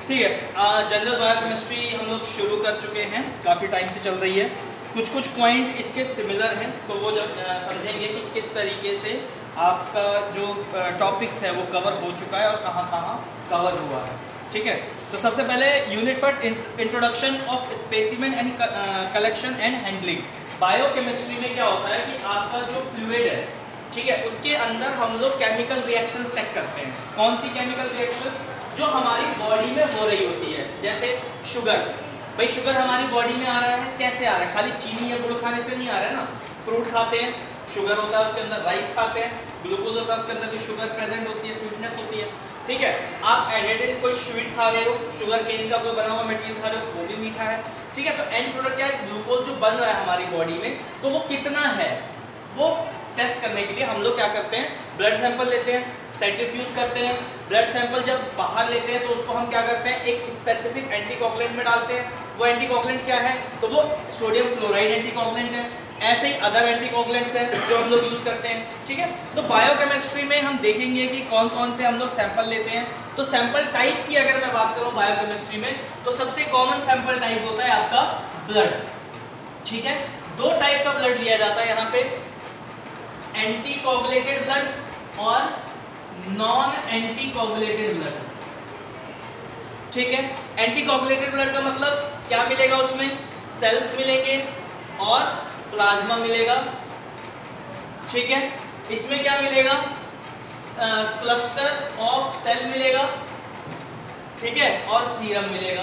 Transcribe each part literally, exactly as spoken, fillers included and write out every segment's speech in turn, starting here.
ठीक है, general biochemistry हम लोग शुरू कर चुके हैं, काफ़ी टाइम से चल रही है। कुछ कुछ पॉइंट इसके सिमिलर हैं, तो वो जब समझेंगे कि किस तरीके से आपका जो टॉपिक्स है वो कवर हो चुका है और कहाँ कहाँ कवर हुआ है। ठीक है, तो सबसे पहले unit for introduction of specimen and collection and handling. Biochemistry में क्या होता है कि आपका जो फ्लूइड है, ठीक है, उसके अंदर हम लोग केमिकल रिएक्शंस चेक करते हैं। कौन सी केमिकल रिएक्शंस? जो हमारी बॉडी में हो रही होती है। जैसे शुगर, भाई शुगर हमारी बॉडी में आ रहा है, कैसे आ रहा है? खाली चीनी या गुड़ खाने से नहीं आ रहा है ना। फ्रूट खाते हैं, शुगर होता है उसके अंदर, राइस खाते हैं, ग्लूकोज होता है उसके अंदर, भी शुगर प्रेजेंट होती है, स्वीटनेस होती है। ठीक है, आप एडिटिव कोई स्वीट खा रहे हो, शुगर केन का कोई बना हुआ मटेरियल खा रहे हो, वो भी मीठा है। ठीक है, तो एंड प्रोडक्ट क्या है? ग्लूकोज जो बन रहा है हमारी बॉडी में, तो वो कितना है, वो टेस्ट करने के लिए हम लोग क्या करते हैं? ब्लड सैंपल लेते हैं, सेंट्रीफ्यूज करते हैं। ब्लड सैंपल जब बाहर लेते हैं तो उसको हम क्या करते हैं? एक स्पेसिफिक एंटीकोगुलेंट में डालते हैं। वो एंटीकोगुलेंट क्या है? तो वो सोडियम फ्लोराइड एंटीकोगुलेंट है। ऐसे ही अदर एंटीकोगुलेंट्स हैं जो हम लोग यूज़ करते हैं। ठीक है, तो बायोकेमिस्ट्री में हम देखेंगे कि कौन कौन से हम लोग सैंपल लेते हैं। तो सैंपल टाइप की अगर मैं बात करूँ बायोकेमिस्ट्री में, तो सबसे कॉमन सैंपल टाइप होता है आपका ब्लड। ठीक है, दो टाइप का ब्लड लिया जाता है यहाँ पे, एंटीकोगुलेटेड ब्लड और नॉन एंटीकोगुलेटेड ब्लड। ठीक है, एंटीकोगुलेटेड ब्लड का मतलब क्या मिलेगा? उसमें सेल्स मिलेंगे और प्लाज्मा मिलेगा। ठीक है, इसमें क्या मिलेगा? क्लस्टर ऑफ सेल मिलेगा। ठीक है, और सीरम मिलेगा।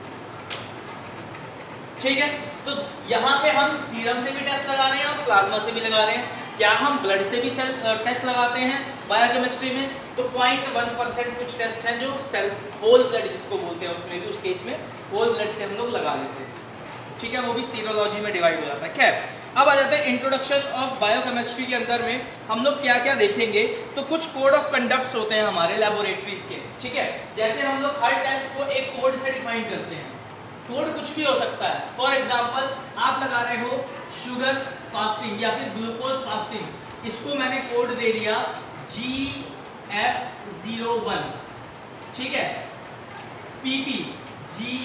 ठीक है, तो यहाँ पे हम सीरम से भी टेस्ट लगा रहे हैं और प्लाज्मा से भी लगा रहे हैं। क्या हम ब्लड से भी सेल टेस्ट लगाते हैं बायोकेमिस्ट्री में? तो पॉइंट वन परसेंट कुछ टेस्ट हैं जो सेल्स, होल ब्लड जिसको बोलते हैं, उसमें भी उस केस में होल ब्लड से हम लोग लगा लेते हैं। ठीक है, वो भी सीरोलॉजी में डिवाइड हो जाता है। खैर, अब आ जाते हैं इंट्रोडक्शन ऑफ बायोकेमिस्ट्री के अंदर में हम लोग क्या क्या देखेंगे। तो कुछ कोड ऑफ कंडक्ट्स होते हैं हमारे लैबोरेटरीज के। ठीक है, जैसे हम लोग हर टेस्ट को एक कोड से डिफाइन करते हैं। कोड कुछ भी हो सकता है। फॉर एग्जाम्पल, आप लगा रहे हो शुगर फास्टिंग या फिर ग्लूकोज फास्टिंग, इसको मैंने कोड दे दिया जी एफ ज़ीरो वन। ठीक है, PP G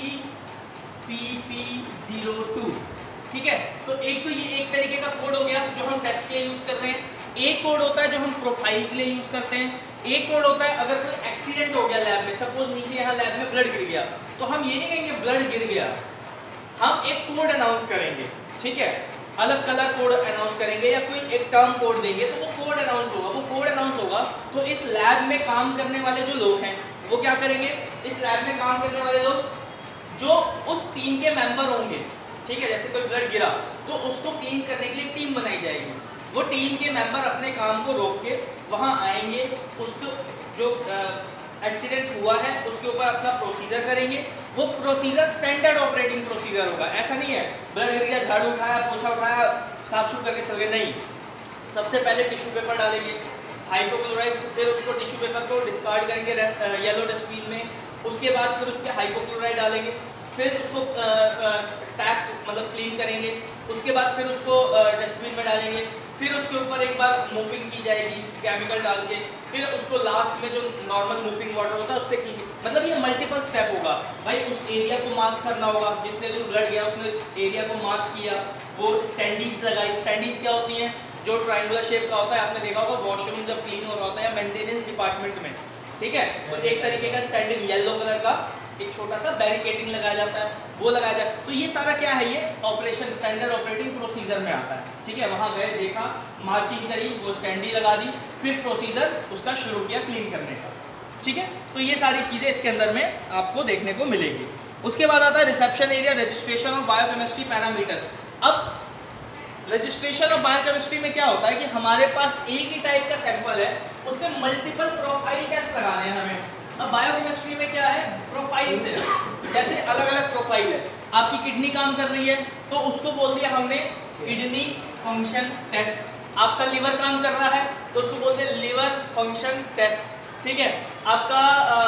P P zero two. ठीक है, तो एक तो ये एक तरीके का कोड हो गया जो हम टेस्ट के लिए यूज कर रहे हैं। एक कोड होता है जो हम प्रोफाइल के लिए यूज करते हैं। एक कोड होता है अगर कोई एक्सीडेंट हो गया लैब में, सपोज नीचे यहाँ लैब में ब्लड गिर गया, तो हम ये नहीं कहेंगे ब्लड गिर गया, हम एक कोड अनाउंस करेंगे। ठीक है, अलग कलर कोड अनाउंस करेंगे या कोई एक टर्म कोड देंगे, तो वो कोड अनाउंस होगा। वो कोड अनाउंस होगा तो इस लैब में काम करने वाले जो लोग हैं वो क्या करेंगे? इस लैब में काम करने वाले लोग जो उस टीम के मेंबर होंगे, ठीक है, जैसे कोई ब्लड गिरा तो उसको क्लीन करने के लिए टीम बनाई जाएगी। वो टीम के मेंबर अपने काम को रोक के वहाँ आएंगे, उसको जो एक्सीडेंट हुआ है उसके ऊपर अपना प्रोसीजर करेंगे। वो प्रोसीजर स्टैंडर्ड ऑपरेटिंग प्रोसीजर होगा। ऐसा नहीं है ब्लड गिर गया, झाड़ू उठाया, पोछा उठाया, साफ सुफ करके चल गए, नहीं। सबसे पहले टिश्यू पेपर डालेंगे, हाइपोक्लोराइड, फिर उसको टिश्यू पेपर को डिस्कार्ड करेंगे येलो डस्टबिन में। उसके बाद फिर उस पर हाइपोक्लोराइड डालेंगे, फिर उसको टैप मतलब क्लीन करेंगे। उसके बाद फिर उसको डस्टबिन में डालेंगे, फिर उसके ऊपर एक बार मोपिंग की जाएगी केमिकल डाल के, फिर उसको लास्ट में जो नॉर्मल मोपिंग वाटर होता है उससे क्लीन। मतलब ये मल्टीपल स्टेप होगा भाई। उस एरिया को मार्क करना होगा, जितने दूर ब्लड गया उतने एरिया को मार्क किया, वो स्टैंडीज लगाई। स्टैंडीज क्या होती हैं? जो ट्राइंगुलर शेप का होता है, आपने देखा होगा वॉशरूम जब क्लीन हो रहा होता है या मेंटेनेंस डिपार्टमेंट में। ठीक है, तो एक तरीके का स्टैंडिंग येलो कलर का एक छोटा सा बैरिकेडिंग लगाया जाता है, वो लगाया जाता है। तो ये सारा क्या है? ये ऑपरेशन स्टैंडर्ड ऑपरेटिंग प्रोसीजर में आता है। ठीक है, वहाँ गए, देखा, मार्किंग करी, वो स्टैंडी लगा दी, फिर प्रोसीजर उसका शुरू किया क्लीन करने का। ठीक है, तो ये सारी चीज़ें इसके अंदर में आपको देखने को मिलेगी। उसके बाद आता है reception area, registration of biochemistry parameters. अब रजिस्ट्रेशन ऑफ बायोकेमिस्ट्री में क्या होता है कि हमारे पास एक ही टाइप का सैंपल है, उससे मल्टीपल प्रोफाइल टेस्ट लगाने हैं हमें। अब बायोकेमिस्ट्री में क्या है? प्रोफाइल से, जैसे अलग अलग प्रोफाइल है। आपकी किडनी काम कर रही है तो उसको बोल दिया हमने किडनी फंक्शन टेस्ट। आपका लिवर काम कर रहा है तो उसको बोलते हैं लिवर फंक्शन टेस्ट। ठीक है, आपका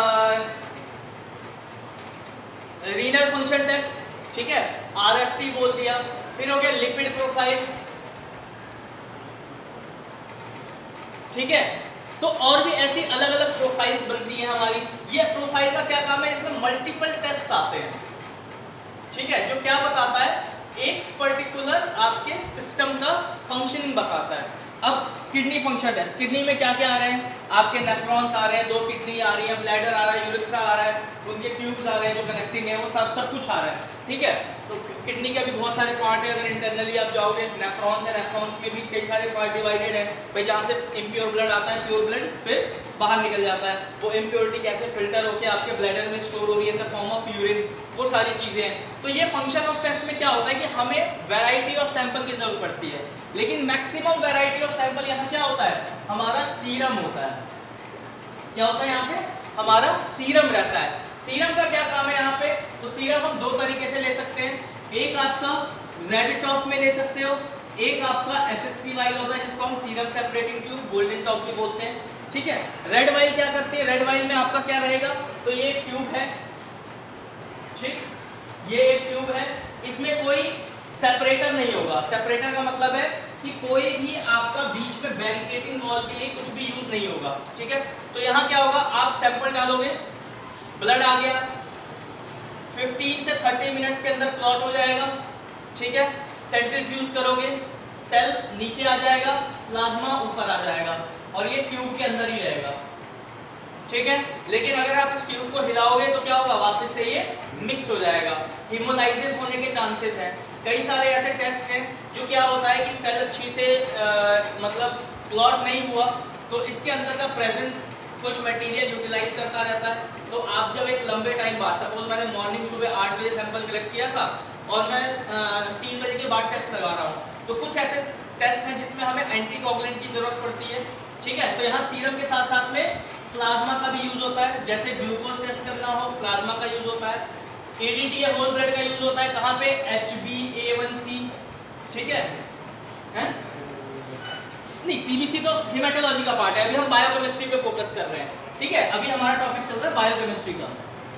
रीनल फंक्शन टेस्ट, ठीक है, आरएफटी बोल दिया। फिर हो गया लिपिड प्रोफाइल, ठीक है, तो और भी ऐसी अलग अलग प्रोफाइल्स बनती हैं हमारी। ये प्रोफाइल का क्या काम है, इसमें मल्टीपल टेस्ट आते हैं, ठीक है, जो क्या बताता है, एक पर्टिकुलर आपके सिस्टम का फंक्शनिंग बताता है। अब किडनी फंक्शन टेस्ट, किडनी में क्या क्या आ रहे हैं, आपके नेफ्रॉन्स आ रहे हैं, दो किडनी आ रही है, ब्लैडर आ रहा है, यूरेथ्रा आ रहा है, उनके ट्यूब्स आ रहे हैं जो कनेक्टिंग है, वो सब सब कुछ आ रहा है, ठीक है। तो किडनी के भी बहुत सारे पार्ट है, अगर इंटरनली आप जाओगे, नेफ्रॉन्स है, नेफ्रॉन्स में भी कई सारे पार्ट डिवाइडेड है भाई, जहाँ से इम्प्योर ब्लड आता है, प्योर ब्लड फिर बाहर निकल जाता है, वो इम्प्योरिटी कैसे फिल्टर होकर आपके ब्लैडर में स्टोर हो रही है in the form of urine, वो सारी चीज़ें हैं। तो ये फंक्शन ऑफ टेस्ट में क्या होता है कि हमें वैरायटी ऑफ सैंपल की जरूरत पड़ती है, लेकिन मैक्सिमम वैरायटी ऑफ सैंपल यहाँ क्या होता है, हमारा सीरम होता है। क्या होता है यहाँ पे, हमारा सीरम रहता है। सीरम का क्या काम है यहाँ पे, तो सीरम हम दो तरीके से ले सकते हैं, एक आपका रेड टॉप में ले सकते हो, एक आपका एसएसटी वाइल होता है जिसको हम serum separating tube golden top भी बोलते हैं, ठीक है। रेड वाइल क्या करती है, रेड वाइल में आपका क्या रहेगा, तो ये एक ट्यूब है, ठीक, ये एक ट्यूब है, इसमें कोई सेपरेटर नहीं होगा। सेपरेटर का मतलब है कि कोई भी आपका बीच में बैरिकेडिंग वॉल के लिए कुछ भी यूज नहीं होगा, ठीक है। तो यहाँ क्या होगा, आप सैंपल डालोगे, ब्लड आ गया, पंद्रह से तीस मिनट्स के अंदर क्लॉट हो जाएगा, ठीक है। सेंट्रीफ्यूज करोगे, सेल नीचे आ जाएगा, प्लाज्मा ऊपर आ जाएगा और ये ट्यूब के अंदर ही रहेगा, ठीक है। लेकिन अगर आप इस ट्यूब को हिलाओगे तो क्या होगा, वापस से ये मिक्स हो जाएगा, हिमोलाइसिस होने के चांसेस हैं। कई सारे ऐसे टेस्ट हैं जो क्या होता है कि सेल अच्छी से आ, मतलब क्लॉट नहीं हुआ तो इसके अंदर का प्रेजेंस कुछ मटेरियल यूटिलाइज करता रहता है। तो आप जब एक लंबे टाइम बाद, सपोज मैंने मॉर्निंग सुबह आठ बजे सैंपल कलेक्ट किया था और मैं तीन बजे के बाद टेस्ट लगा रहा हूँ, तो कुछ ऐसे टेस्ट हैं जिसमें हमें एंटीकोगुलेंट की जरूरत पड़ती है, ठीक है। तो यहाँ सीरम के साथ साथ में प्लाज्मा का भी यूज होता है, जैसे ग्लूकोज टेस्ट करना हो प्लाज्मा का यूज होता है, एडीटी या होल ब्लड का यूज होता है कहाँ पे, H B A one C, ठीक है, हैं? नहीं, सीबीसी तो हेमेटोलॉजी का पार्ट है, अभी हम बायोकेमिस्ट्री पे फोकस कर रहे हैं, ठीक है। अभी हमारा टॉपिक चल रहा है बायोकेमिस्ट्री का,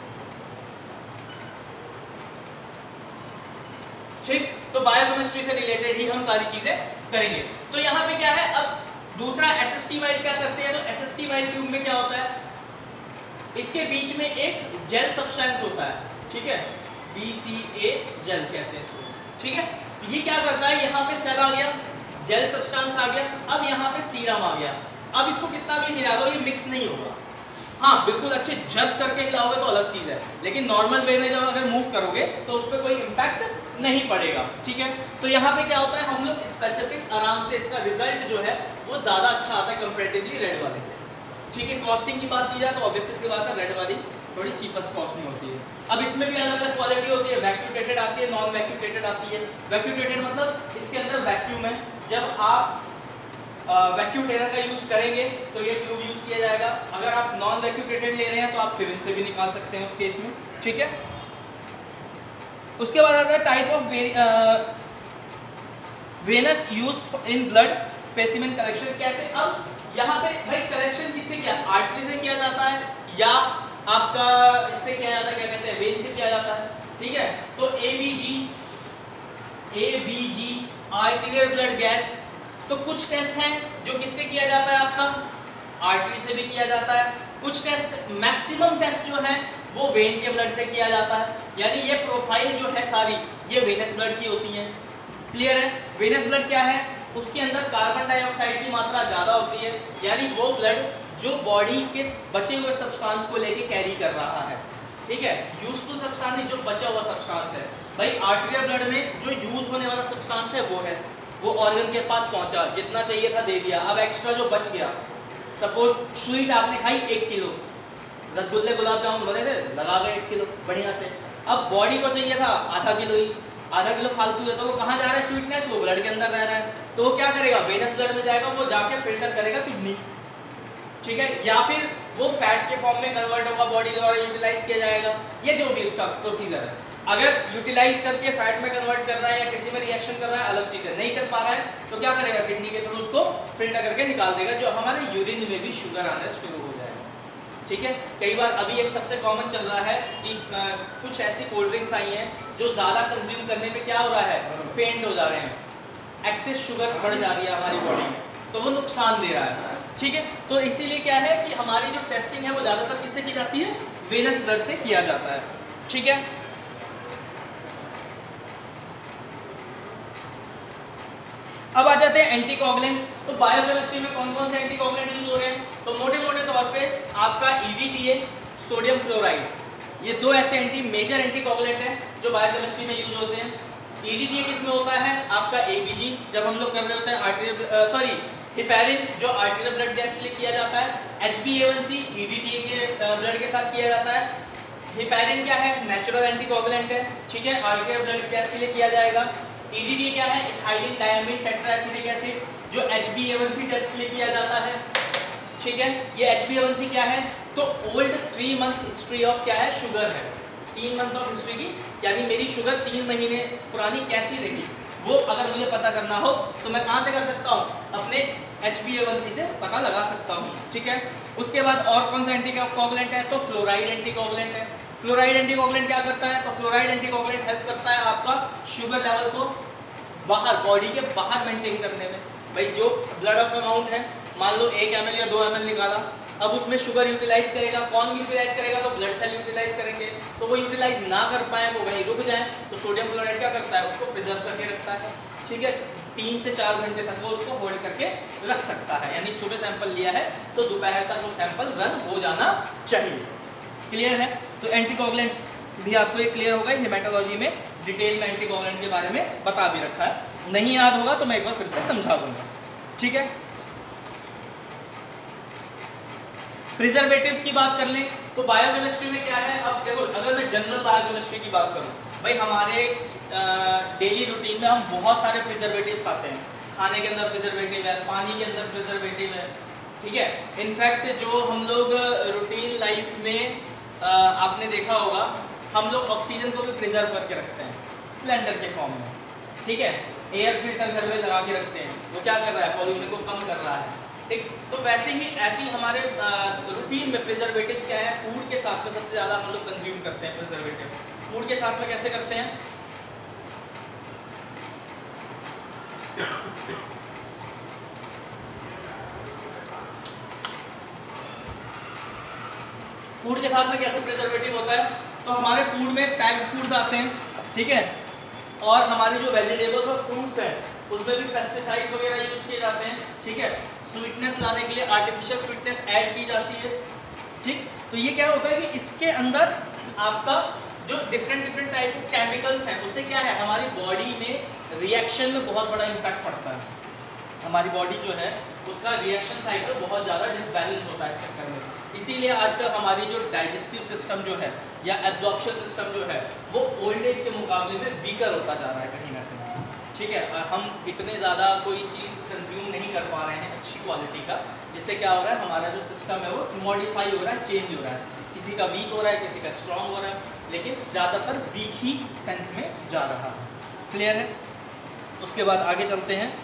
ठीक। तो बायोकेमिस्ट्री से रिलेटेड ही हम सारी चीजें करेंगे। तो यहाँ पे क्या है, अब दूसरा एसएसटी वाइल क्या करते हैं, तो एसएसटी वाइल ट्यूब में क्या होता है, इसके बीच में एक जेल सब्सटेंस होता है, ठीक है, बी सी ए जेल कहते हैं इसको, ठीक है। ये क्या करता है, यहाँ पे सेल आ गया, जेल सब्सटेंस आ गया, अब यहाँ पे सीरम आ गया। अब इसको कितना भी हिला दो ये मिक्स नहीं होगा, हाँ बिल्कुल अच्छे जब करके हिलाओगे तो अलग चीज है, लेकिन नॉर्मल वे में जब अगर मूव करोगे तो उस पर कोई इम्पैक्ट नहीं पड़ेगा, ठीक है। तो यहाँ पे क्या होता है, हम लोग स्पेसिफिक आराम से इसका रिजल्ट जो है वो ज्यादा अच्छा आता है कंपैरेटिवली रेड वाले से, ठीक है। कॉस्टिंग की बात की जाए तो ऑब्वियसली सी बात है रेड वाली थोड़ी चीपेस्ट कॉस्ट में होती है। अब इसमें भी अलग अलग क्वालिटी होती है, वैक्यूटेटेड आती है, नॉन वैक्यूटेटेड आती है। वैक्यूटेटेड मतलब इसके अंदर वैक्यूम है, जब आप वैक्यूटेटर का यूज करेंगे तो ये ट्यूब यूज किया जाएगा। अगर आप नॉन वैक्यूटेटेड ले रहे हैं तो आप सिरिंज से भी निकाल सकते हैं उस केस में, ठीक है। उसके बाद आता है type of venous used in blood specimen collection. कैसे, अब यहाँ पे भाई कलेक्शन किससे किया, आर्टरी से किया जाता है या आपका इससे किया जाता है, क्या कहते हैं, वेन से किया जाता है, ठीक है। तो ABG ABG arterial blood gas, तो कुछ टेस्ट हैं जो किससे किया जाता है, आपका आर्टरी से भी किया जाता है, कुछ टेस्ट मैक्सिमम टेस्ट जो है वो वेन के ब्लड से किया जाता है। यानी ये प्रोफाइल जो है सारी ये वेनस ब्लड की होती है, क्लियर है। वेनस ब्लड क्या है, उसके अंदर कार्बन डाइऑक्साइड की मात्रा ज़्यादा होती है, यानी वो ब्लड जो बॉडी के बचे हुए सब्सटेंस को लेके कैरी कर रहा है, ठीक है। यूजफुल सब्सटेंस नहीं, जो बचा हुआ सब्सटेंस है। भाई आर्टेरियल ब्लड में जो यूज होने वाला सब्सटेंस है वो है, वो ऑर्गन के पास पहुंचा, जितना चाहिए था दे दिया, अब एक्स्ट्रा जो बच गया, सपोज स्वीट आपने खाई एक किलो, रसगुल्ले गुलाब जामुन बने थे, लगा गए एक किलो बढ़िया से, अब बॉडी को चाहिए था आधा किलो ही, आधा किलो फालतू है, तो वो कहाँ जा रहा है, स्वीटनेस वो ब्लड के अंदर रह रहा है, तो वो क्या करेगा, वेनस ब्लड में जाएगा, वो जाके फिल्टर करेगा किडनी, ठीक है, या फिर वो फैट के फॉर्म में कन्वर्ट होगा, बॉडी द्वारा यूटिलाइज किया जाएगा, ये जो भी उसका प्रोसीजर है। अगर यूटिलाइज करके फैट में कन्वर्ट कर रहा है या किसी में रिएक्शन कर रहा है अलग चीज है, नहीं कर पा रहा है तो क्या करेगा, किडनी के थ्रू उसको फिल्टर करके निकाल देगा, जो हमारे यूरिन में भी शुगर आना शुरू हो जाएगा, ठीक है। कई बार अभी एक सबसे कॉमन चल रहा है कि आ, कुछ ऐसी कोल्ड ड्रिंक्स आई हैं जो ज़्यादा कंज्यूम करने पे क्या हो रहा है, फेंट हो जा रहे हैं, एक्सेस शुगर बढ़ जा रही है हमारी बॉडी में, तो वो नुकसान दे रहा है। ठीक है, तो इसीलिए क्या है कि हमारी जो टेस्टिंग है वो ज़्यादातर किससे की जाती है, वेनस ब्लड से किया जाता है। ठीक है, अब आ जाते हैं एंटीकोगुलेंट। तो बायोकेमिस्ट्री में कौन कौन से एंटीकोगुलेंट यूज हो रहे हैं, तो मोटे मोटे तौर पे आपका E D T A, sodium fluoride, ये दो ऐसे एंटी मेजर एंटीकोगुलेंट हैं जो बायोकेमिस्ट्री में यूज होते हैं। ई डी टी ए किसमें होता है, आपका ए बी जी, जब हम लोग कर रहे होते हैं आर्टेरियल सॉरी हेपेरिन जो आर्टेरियल ब्लड गैस के लिए किया जाता है। H B A one C E D T A के ब्लड के साथ किया जाता है। हेपेरिन क्या है, नेचुरल एंटीकोगुलेंट है, ठीक है, आर्टेरियल ब्लड गैस के लिए किया जाएगा। ई डी टी ए क्या है, इथाइलिन डायमीन टेट्राएसिटिक एसिड, जो H B A one C test के लिए किया जाता है। ठीक है, ये H B A one C क्या है, तो old three month history of क्या है, शुगर है, तीन मंथ ऑफ हिस्ट्री की, यानी मेरी शुगर तीन महीने पुरानी कैसी रही, वो अगर मुझे पता करना हो तो मैं कहाँ से कर सकता हूँ, अपने H B A one C से पता लगा सकता हूँ। ठीक है, उसके बाद और कौन सा एंटीकोगुलेंट है, तो फ्लोराइड एंटीकोगुलेंट है। फ्लोराइड एंटीकोगुलेंट क्या करता है, तो फ्लोराइड एंटीकोगुलेंट हेल्प करता है आपका शुगर लेवल को बाहर, बॉडी के बाहर मेंटेन करने में। भाई जो ब्लड ऑफ अमाउंट है, मान लो एक एम एल या दो एम एल निकाला, अब उसमें शुगर यूटिलाइज करेगा, कौन यूटिलाइज करेगा, तो ब्लड सेल यूटिलाइज करेंगे, तो वो यूटिलाइज ना कर पाए, वो वहीं रुक जाए, तो सोडियम फ्लोराइड क्या करता है, उसको प्रिजर्व करके रखता है। ठीक है, तीन से चार घंटे तक वो उसको होल्ड करके रख सकता है, यानी सुबह सैंपल लिया है तो दोपहर तक वो सैंपल रन हो जाना चाहिए। क्लियर है, तो एंटीकोगुलेंट्स भी आपको ये क्लियर होगा, हेमेटोलॉजी में डिटेल में एंटीकोगुलेंट के बारे में बता भी रखा है, नहीं याद होगा तो मैं एक बार फिर से समझा दूंगा। ठीक है, प्रिजर्वेटिव्स की बात कर लें तो बायोकेमिस्ट्री में क्या है, अब देखो अगर मैं जनरल बायोकेमिस्ट्री की बात करूं, भाई हमारे डेली रूटीन में हम बहुत सारे प्रिजर्वेटिव खाते हैं, खाने के अंदर प्रिजर्वेटिव है, पानी के अंदर प्रिजर्वेटिव है। ठीक है, इनफैक्ट जो हम लोग रूटीन लाइफ में आ, आपने देखा होगा, हम लोग ऑक्सीजन को भी प्रिजर्व करके रखते हैं सिलेंडर के फॉर्म में। ठीक है, एयर फिल्टर घर में लगा के रखते हैं, वो क्या कर रहा है, पॉल्यूशन को कम कर रहा है। ठीक, तो वैसे ही ऐसी हमारे रूटीन में प्रिजर्वेटिव्स क्या है, फूड के साथ में सबसे ज़्यादा हम लोग कंज्यूम करते हैं प्रिजर्वेटिव। फूड के साथ में कैसे करते हैं, फूड के साथ में कैसे प्रिजर्वेटिव होता है, तो हमारे फूड में पैक्ड फूड्स आते हैं। ठीक है, और हमारी जो वेजिटेबल्स और फ्रूट्स हैं उसमें भी पेस्टिसाइड्स वगैरह यूज किए जाते हैं। ठीक है, स्वीटनेस लाने के लिए आर्टिफिशियल स्वीटनेस ऐड की जाती है। ठीक, तो ये क्या होता है कि इसके अंदर आपका जो डिफरेंट डिफरेंट टाइप के केमिकल्स हैं, उससे क्या है, हमारी बॉडी में रिएक्शन में बहुत बड़ा इम्पैक्ट पड़ता है। हमारी बॉडी जो है उसका रिएक्शन साइकिल बहुत ज़्यादा डिसबैलेंस होता है इस चक्कर में। इसीलिए आजकल हमारी जो डाइजेस्टिव सिस्टम जो है या एब्जॉर्प्शन सिस्टम जो है वो ओल्ड एज के मुकाबले में वीकर होता जा रहा है कहीं ना कहीं। ठीक है, हम इतने ज़्यादा कोई चीज़ कंज्यूम नहीं कर पा रहे हैं अच्छी क्वालिटी का, जिससे क्या हो रहा है, हमारा जो सिस्टम है वो मॉडिफाई हो रहा है, चेंज हो रहा है, किसी का वीक हो रहा है, किसी का स्ट्रॉन्ग हो रहा है, लेकिन ज़्यादातर वीक ही सेंस में जा रहा है। क्लियर है, उसके बाद आगे चलते हैं,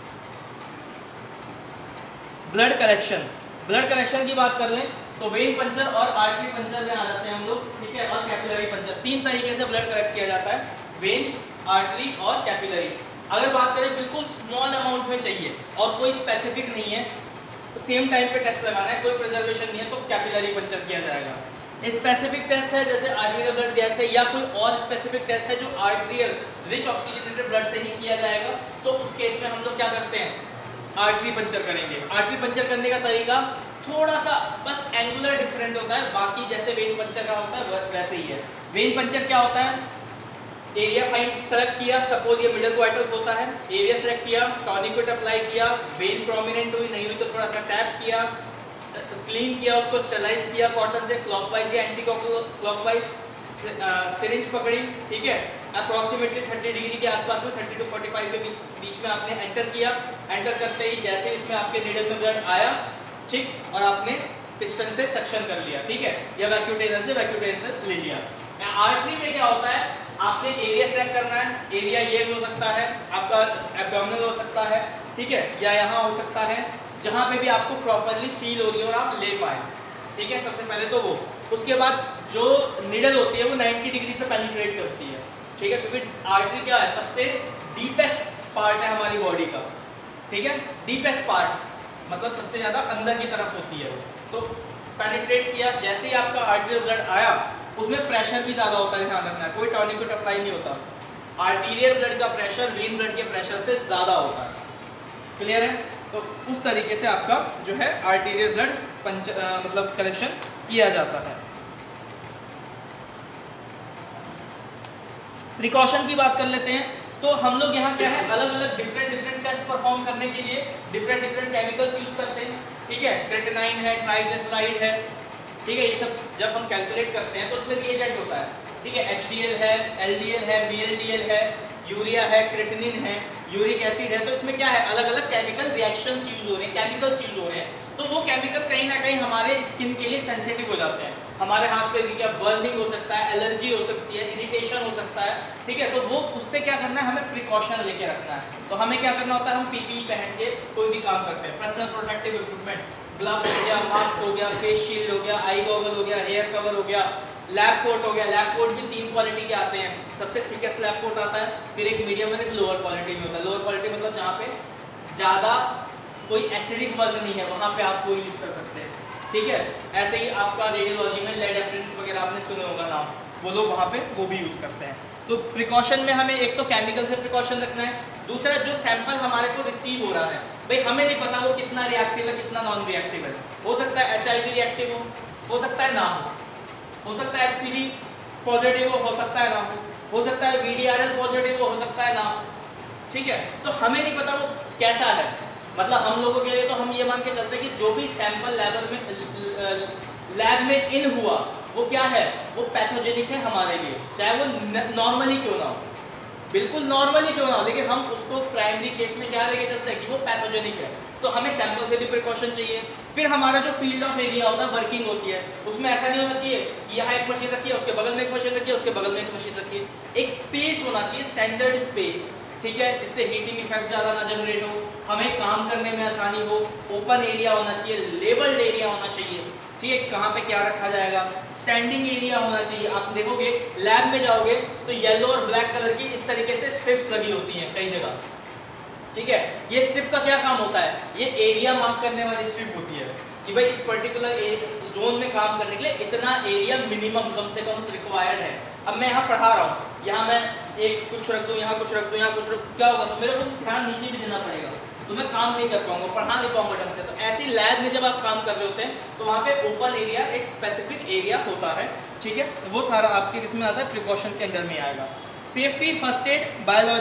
ब्लड कलेक्शन। ब्लड कलेक्शन की बात कर लें तो वेन पंचर और आर्टरी पंचर में आ जाते हैं हम लोग। ठीक है, और कैपिलरी पंचर, तीन तरीके से ब्लड कलेक्ट किया जाता है, वेन, आर्टरी और कैपिलरी। अगर बात करें बिल्कुल स्मॉल अमाउंट में चाहिए और कोई स्पेसिफिक नहीं है, तो सेम टाइम पे टेस्ट लगाना है, कोई प्रिजर्वेशन नहीं है, तो कैपिलरी पंचर किया जाएगा। स्पेसिफिक टेस्ट है जैसे आर्टेरियल ब्लड गैस है, या कोई और स्पेसिफिक टेस्ट है जो आर्टेरियल रिच ऑक्सीजनेटेड ब्लड से ही किया जाएगा, तो उस केस में हम लोग क्या करते हैं, आर्टरी पंचर करेंगे। आर्टरी पंचर करने का तरीका थोड़ा सा बस एंगुलर डिफरेंट होता है, बाकी जैसे वेन पंचर का होता है वैसे ही है। वेन पंचर क्या होता है, एरिया फाइंड सेलेक्ट किया, सपोज ये मिडल क्वार्टर फोसा है, एरिया सेलेक्ट किया, टॉनिक अप्लाई किया, वेन प्रोमिनेंट हुई, नहीं हुई तो थोड़ा सा टैप किया, क्लीन किया, उसको स्टरलाइज किया कॉटन से क्लॉकवाइज या एंटी क्लॉकवाइज, सिरिंज पकड़ी। ठीक है, अप्रॉक्सीमेटली तीस डिग्री के आसपास में तीस टू पैंतालीस के बीच में आपने एंटर किया। एंटर करते ही जैसे इसमें आपके नीडल में ब्लड आया, ठीक, और आपने पिस्टन से सक्शन कर लिया, ठीक है, या वैक्यूटेनर से वैक्यूटेनर ले लिया। आर्टरी में क्या होता है, आपने एरिया सेलेक्ट करना है, एरिया ये हो सकता है, आपका एब्डोमिनल हो सकता है, ठीक है, या यहाँ हो सकता है, जहाँ पे भी आपको प्रॉपरली फील हो रही है और आप ले पाए। ठीक है, सबसे पहले तो वो, उसके बाद जो नीडल होती है वो नब्बे डिग्री पे पेनिट्रेट करती है। ठीक है, क्योंकि आर्टरी क्या है, सबसे डीपेस्ट पार्ट है हमारी बॉडी का। ठीक है, डीपेस्ट पार्ट, मतलब सबसे ज़्यादा अंदर की तरफ होती है वो। तो पेनिट्रेट किया, जैसे ही आपका आर्टीरियल ब्लड आया उसमें प्रेशर भी ज़्यादा होता है, ध्यान रखना है, कोई टॉर्निकेट अप्लाई नहीं होता। आर्टीरियल ब्लड का प्रेशर वेन ब्लड के प्रेशर से ज़्यादा होता है, क्लियर है। तो उस तरीके से आपका जो है आर्टीरियल ब्लड पंच आ, मतलब कलेक्शन किया जाता है। प्रिकॉशन की बात कर लेते हैं। तो हम लोग यहाँ क्या है, अलग अलग डिफरेंट डिफरेंट टेस्ट परफॉर्म करने के लिए डिफरेंट डिफरेंट केमिकल्स यूज करते हैं, ठीक है। क्रेटेनाइन है, ट्राइग्लिसराइड है, ठीक है। ये सब जब हम कैलकुलेट करते हैं तो उसमें रिएजेंट होता है, ठीक है। एच डी एल है, एल डी एल है, बी एल डी एल है, यूरिया है, क्रेटिनिन है, यूरिक एसिड है। तो इसमें क्या है, अलग अलग केमिकल रिएक्शंस यूज हो रहे हैं, केमिकल्स यूज हो रहे हैं। तो वो केमिकल कहीं ना कहीं हमारे स्किन के लिए सेंसिटिव हो जाते हैं। हमारे हाथ पे क्या बर्निंग हो सकता है, एलर्जी हो सकती है, इरिटेशन हो सकता है, ठीक है। तो वो उससे क्या करना है, हमें प्रिकॉशन लेके रखना है। तो हमें क्या करना होता है, हम पीपीई पहन के कोई भी काम करते हैं, पर्सनल प्रोटेक्टिव इक्विपमेंट, ग्लव्स हो गया, मास्क हो गया, फेस शील्ड हो गया, आई गॉगल हो गया, हेयर कवर हो गया, लैब कोट हो गया। लैब कोट भी तीन क्वालिटी के आते हैं, सबसे थिकेस्ट लैब कोट आता है, फिर एक मीडियम और एक लोअर क्वालिटी में होता है। लोअर क्वालिटी मतलब जहाँ पे ज़्यादा कोई एसिडिक वर्क नहीं है, वहाँ पे आप वो यूज़ कर सकते हैं, ठीक है। ऐसे ही आपका रेडियोलॉजी में लेड एप्रिल्स वगैरह आपने सुने होगा नाम, वो लोग वहाँ पे वो भी यूज़ करते हैं। तो प्रिकॉशन में हमें एक तो केमिकल से प्रिकॉशन रखना है, दूसरा जो सैंपल हमारे को रिसीव हो रहा है, भाई हमें नहीं पता वो कितना रिएक्टिव है कितना नॉन रिएक्टिव है। हो सकता है एच आई वी रिएक्टिव हो, हो सकता है ना हो, हो सकता है एच सी वी पॉजिटिव हो, हो सकता है ना हो, हो सकता है V D R L positive हो, हो सकता है ना हो, ठीक है। तो हमें नहीं पता वो कैसा है, मतलब हम लोगों के लिए तो हम ये मान के चलते हैं कि जो भी सैंपल लैब में लैब में इन हुआ वो क्या है, वो पैथोजेनिक है हमारे लिए, चाहे वो नॉर्मली क्यों ना हो, बिल्कुल नॉर्मली क्यों ना हो, लेकिन हम उसको प्राइमरी केस में क्या लेके चलते हैं कि वो पैथोजेनिक है। तो हमें सैंपल से भी प्रिकॉशन चाहिए। फिर हमारा जो फील्ड ऑफ एरिया होता है, वर्किंग होती है, उसमें ऐसा नहीं होना चाहिए यहाँ एक मशीन रखी है, उसके बगल में एक मशीन रखी है, उसके बगल में एक मशीन रखी है। एक स्पेस होना चाहिए, स्टैंडर्ड स्पेस, ठीक है, जिससे हीटिंग इफेक्ट ज़्यादा ना जनरेट हो, हमें काम करने में आसानी हो। ओपन एरिया होना चाहिए, लेबल्ड एरिया होना चाहिए, ठीक है, कहाँ पे क्या रखा जाएगा। स्टैंडिंग एरिया होना चाहिए। आप देखोगे लैब में जाओगे तो येलो और ब्लैक कलर की इस तरीके से स्ट्रिप्स लगी होती हैं कई जगह, ठीक है। ये स्ट्रिप का क्या काम होता है, ये एरिया मार्क करने वाली स्ट्रिप होती है कि भाई इस पर्टिकुलर जोन में काम करने के लिए इतना एरिया मिनिमम कम से कम रिक्वायर्ड है। अब मैं यहाँ पढ़ा रहा हूँ, यहाँ मैं एक कुछ रख दूँ, यहाँ कुछ रख दूँ, यहाँ कुछ रख दूँ, क्या होगा, तो मेरे को ध्यान नीचे भी देना पड़ेगा, तो मैं काम नहीं कर पाऊंगा, पढ़ा नहीं पाऊंगा ढंग से। तो ऐसी लैब में जब आप काम कर रहे होते हैं तो वहाँ पे ओपन एरिया एक स्पेसिफिक एरिया होता है, ठीक है। वो सारा आपके किसमें आता है, प्रिकॉशन के अंडर में आएगा। Safety, first aid,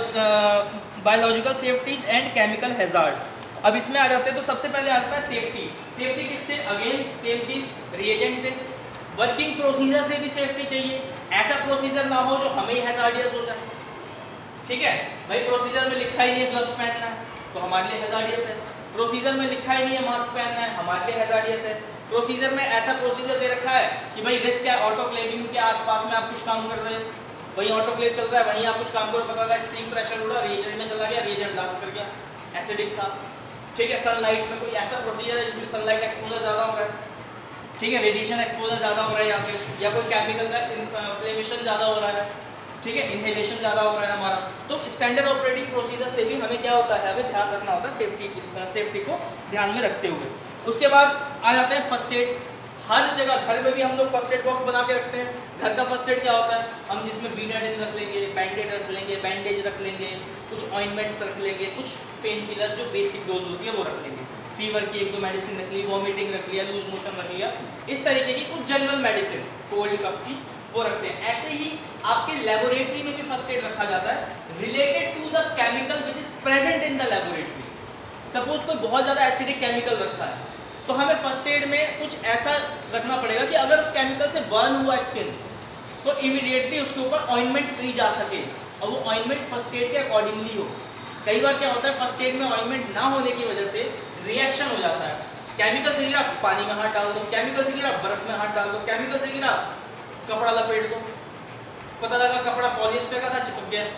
biological safeties and chemical hazard. अब इसमें आ जाते हैं तो सबसे पहले आता है सेफ्टी। सेफ्टी किससे, अगेन सेम चीज, रिएजेंट से। वर्किंग प्रोसीजर से भी सेफ्टी चाहिए, ऐसा प्रोसीजर ना हो जो हमें ही हैजार्डियस हो जाए, ठीक है। भाई प्रोसीजर में लिखा ही नहीं है ग्लव्स पहनना है तो हमारे लिए हैजार्डियस है, प्रोसीजर में लिखा ही नहीं है मास्क पहनना है, हमारे लिए हैजार्डियस है। प्रोसीजर में ऐसा प्रोसीजर दे रखा है कि भाई रिस्क है, ऑटोक्लेविंग के आसपास में आप कुछ काम कर रहे हैं, वहीं ऑटोक्लेव चल रहा है, वहीं आप कुछ काम करो, पता लगा स्टीम प्रेशर उड़ा, रिएजेंट में चला गया, रिएजेंट ब्लास्ट कर गया, एसिडिक था, ठीक है। सनलाइट में कोई ऐसा प्रोसीजर है जिसमें सनलाइट एक्सपोजर ज़्यादा हो रहा है, ठीक है, रेडिएशन एक्सपोजर ज़्यादा हो रहा है यहाँ पे, या कोई केमिकल का इन्फ्लेमेशन ज़्यादा हो रहा है, ठीक है, इनहेलेशन ज़्यादा हो रहा है हमारा। तो स्टैंडर्ड ऑपरेटिंग प्रोसीजर से भी हमें क्या होता है, हमें ध्यान रखना होता है सेफ्टी सेफ्टी को ध्यान में रखते हुए। उसके बाद आ जाते हैं फर्स्ट एड। हर जगह, घर में भी हम लोग फर्स्ट एड बॉक्स बना के रखते हैं। घर का फर्स्ट एड क्या होता है, हम जिसमें बीटाडिन रख लेंगे, बैंडेड रख लेंगे, बैंडेज रख लेंगे, कुछ ऑइंटमेंट्स रख लेंगे, कुछ पेन किलर जो बेसिक डोज होती है वो रख लेंगे, फीवर की एक दो मेडिसिन रख ली, वॉमिटिंग रख लिया, लूज मोशन रख लिया, इस तरीके की कुछ जनरल मेडिसिन, कोल्ड कफ की, वो रखते हैं। ऐसे ही आपके लेबोरेटरी में भी फर्स्ट एड रखा जाता है related to the chemical which is present in the laboratory. Suppose कोई बहुत ज़्यादा एसिडिक केमिकल रखा है तो हमें फर्स्ट एड में कुछ ऐसा रखना पड़ेगा कि अगर उस केमिकल से बर्न हुआ स्किन तो इमीडिएटली उसके ऊपर ऑइंटमेंट की जा सके और वो ऑइंटमेंट फर्स्ट एड के अकॉर्डिंगली हो। कई बार क्या होता है, फर्स्ट एड में ऑइंटमेंट ना होने की वजह से रिएक्शन हो जाता है। केमिकल से गिरा पानी में हाथ डाल दो, केमिकल से गिरा बर्फ में हाथ डाल दो, केमिकल से गिरा कपड़ा लपेट दो, पता लगा कपड़ा पॉलिएस्टर का था, चिपक गया,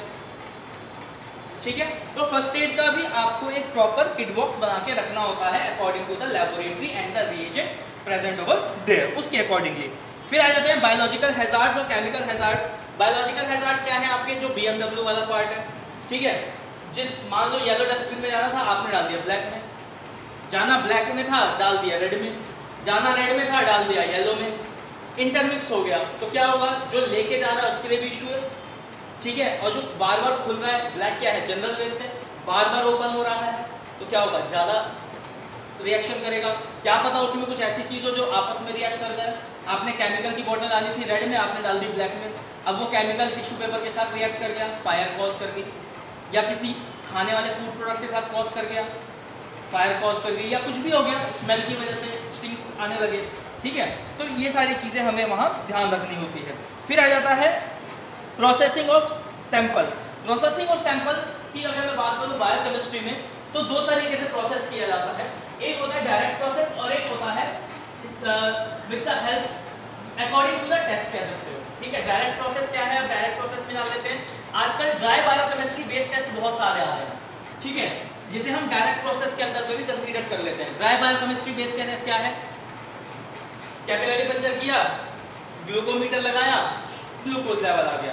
ठीक है। तो फर्स्ट एड का भी आपको एक प्रॉपर किट बॉक्स बना के रखना होता है according to the laboratory and the reagents present over there, उसके अकॉर्डिंगली। फिर आ जाते हैं बायोलॉजिकल हैजार्ड्स और केमिकल हैजार्ड। बायोलॉजिकल हैजार्ड क्या है, आपके जो बीएमडब्ल्यू वाला पार्ट है, ठीक है, जिस मान लो येलो डस्टबिन में जाना था आपने डाल दिया ब्लैक में, जाना ब्लैक में था डाल दिया रेड में, जाना रेड में था डाल दिया येलो में, इंटरमिक्स हो गया तो क्या होगा, जो लेके जा रहा है उसके लिए भी इशू है, ठीक है। और जो बार बार खुल रहा है, ब्लैक क्या है जनरल वेस्ट है, बार बार ओपन हो रहा है तो क्या होगा, ज़्यादा रिएक्शन करेगा। क्या पता उसमें कुछ ऐसी चीज़ हो जो आपस में रिएक्ट कर जाए। आपने केमिकल की बोतल आनी थी रेड में, आपने डाल दी ब्लैक में, अब वो केमिकल टिश्यू पेपर के साथ रिएक्ट कर गया, फायर कॉज कर गई, या किसी खाने वाले फूड प्रोडक्ट के साथ कॉज कर गया, फायर कॉज कर गई, या कुछ भी हो गया, स्मेल की वजह से स्टिंग्स आने लगे, ठीक है। तो ये सारी चीज़ें हमें वहाँ ध्यान रखनी होती है। फिर आ जाता है processing of sample. Processing of sample की अगर मैं बात करूँ बायोकेमिस्ट्री में तो दो तरीके से प्रोसेस किया जाता है, एक होता है डायरेक्ट प्रोसेस और एक होता है with the help according to the test कह सकते हो, ठीक है। डायरेक्ट प्रोसेस क्या है, अब डायरेक्ट प्रोसेस में जान लेते हैं। आजकल ड्राई बायोकेमिस्ट्री बेस्ड टेस्ट बहुत सारे आ रहे हैं, ठीक है, जिसे हम डायरेक्ट प्रोसेस के अंदर भी कंसीडर कर लेते हैं। ड्राई बायोकेमिस्ट्री बेस्ड क्या है, कैपिलरी कल्चर किया, ग्लूकोमीटर लगाया, ग्लूकोज लेवल आ गया,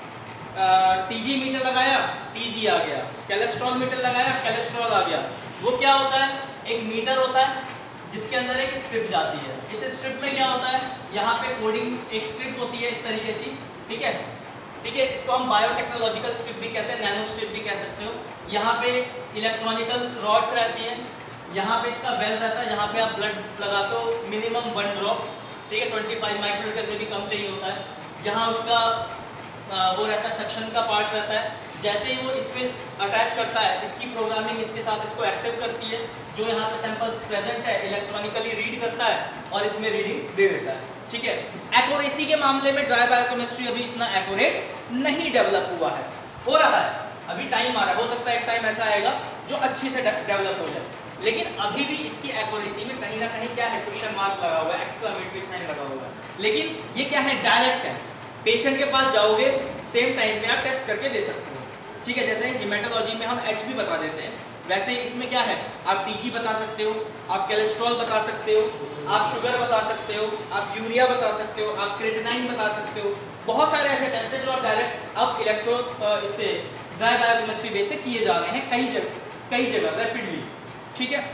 टीजी मीटर लगाया, टीजी आ गया, कोलेस्ट्रॉल मीटर लगाया, कोलेस्ट्रॉल आ गया। वो क्या होता है, एक मीटर होता है जिसके अंदर एक स्ट्रिप जाती है। इस स्ट्रिप में क्या होता है, यहाँ पे कोडिंग एक स्ट्रिप होती है इस तरीके से, ठीक है, ठीक है। इसको हम बायोटेक्नोलॉजिकल स्ट्रिप भी कहते हैं, नैनो स्ट्रिप भी कह सकते हो। यहाँ पे इलेक्ट्रॉनिकल रॉड्स रहती हैं, यहाँ पे इसका वेल रहता है, यहाँ पे आप ब्लड लगाते हो मिनिमम वन ड्रॉप, ठीक है, ट्वेंटी फाइव माइक्रोलीटर से भी कम चाहिए होता है। यहाँ उसका आ, वो रहता है, सक्शन का पार्ट रहता है। जैसे ही वो इसमें अटैच करता है, इसकी प्रोग्रामिंग इसके साथ इसको एक्टिव करती है, जो यहाँ पे सैंपल प्रेजेंट है इलेक्ट्रॉनिकली रीड करता है और इसमें रीडिंग दे देता है, ठीक है। एक्यूरेसी के मामले में ड्राई बायोकेमिस्ट्री अभी इतना एक्यूरेट नहीं डेवलप हुआ है, हो रहा है, अभी टाइम आ रहा है, हो सकता है एक टाइम ऐसा आएगा जो अच्छे से डेवलप हो जाए, लेकिन अभी भी इसकी एक्यूरेसी में कहीं ना कहीं क्या है, क्वेश्चन मार्क लगा हुआ है, एक्सक्लेमेटरी साइन लगा हुआ है। लेकिन ये क्या है, डायरेक्ट है, पेशेंट के पास जाओगे सेम टाइम पे आप टेस्ट करके दे सकते हो, ठीक है। जैसे हेमेटोलॉजी में हम एच बी बता देते हैं, वैसे इसमें क्या है, आप टीजी बता सकते हो, आप कोलेस्ट्रॉल बता सकते हो, आप शुगर बता सकते हो, आप यूरिया बता सकते हो, आप क्रिएटिनाइन बता सकते हो। बहुत सारे ऐसे टेस्ट हैं जो आप डायरेक्ट अब इलेक्ट्रो इससे ड्राई बायोकेमिस्ट्री बेस से किए जा रहे हैं कई जगह कई जगह रैपिडली, ठीक है।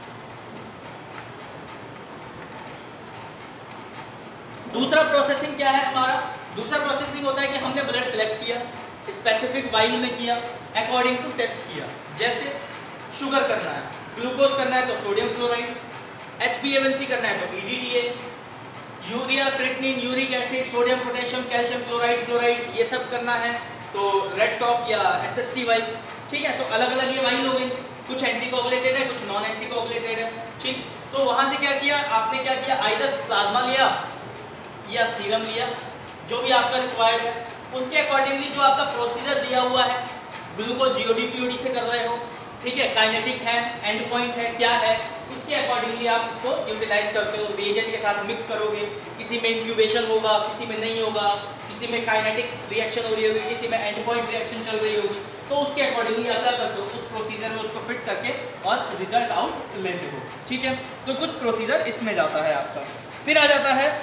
दूसरा प्रोसेसिंग क्या है हमारा, दूसरा प्रोसेसिंग होता है कि हमने ब्लड कलेक्ट किया, स्पेसिफिक वाइल में किया, अकॉर्डिंग टू टेस्ट किया। जैसे शुगर करना है, ग्लूकोज करना है तो sodium fluoride, H B A one C करना है तो E D T A, urea, creatinine, uric acid, sodium, potassium, calcium chloride, fluoride, ये सब करना है तो रेड टॉप या एस एस टी वाइल, ठीक है। तो अलग अलग ये वाइल हो गई, कुछ एंटीकोगुलेटेड है, कुछ नॉन एंटीकोगुलेटेड है, ठीक। तो वहाँ से क्या किया आपने, क्या किया, आइदर प्लाज्मा लिया या सीरम लिया, जो भी आपका रिक्वायर्ड है, उसके अकॉर्डिंगली जो आपका प्रोसीजर दिया हुआ है, ग्लूकोज जीओडी पीओडी से कर रहे हो, ठीक है, काइनेटिक है, एंड पॉइंट है, क्या है, उसके अकॉर्डिंगली आप इसको यूटिलाइज करते हो, रिएजेंट के साथ मिक्स करोगे, किसी में इंक्यूबेशन होगा, किसी में नहीं होगा, किसी में काइनेटिक रिएक्शन हो रही होगी, किसी में एंड पॉइंट रिएक्शन चल रही होगी, तो उसके अकॉर्डिंगली आप क्या करते हो, उस प्रोसीजर में उसको फिट करके और रिजल्ट आउट लेते हो, ठीक है। तो कुछ प्रोसीजर इसमें जाता है आपका। फिर आ जाता है